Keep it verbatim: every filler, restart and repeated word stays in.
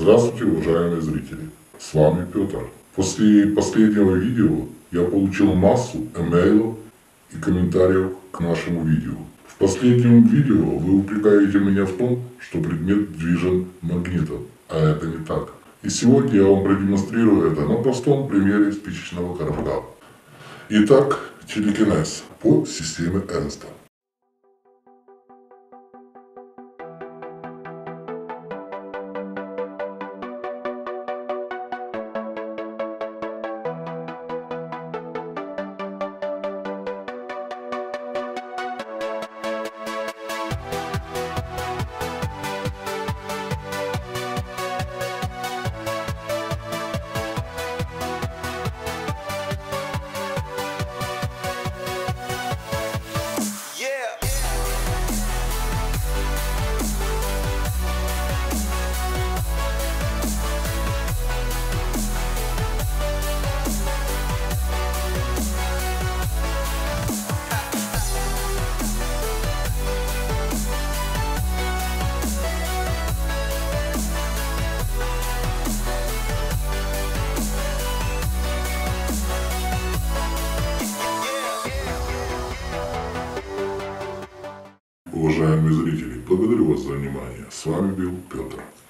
Здравствуйте, уважаемые зрители! С вами Петр. После последнего видео я получил массу эмейлов и комментариев к нашему видео. В последнем видео вы упрекаете меня в том, что предмет движен магнитом, а это не так. И сегодня я вам продемонстрирую это на простом примере спичечного коробка. Итак, телекинез по системе Эрнста. Уважаемые зрители, благодарю вас за внимание. С вами был Петр.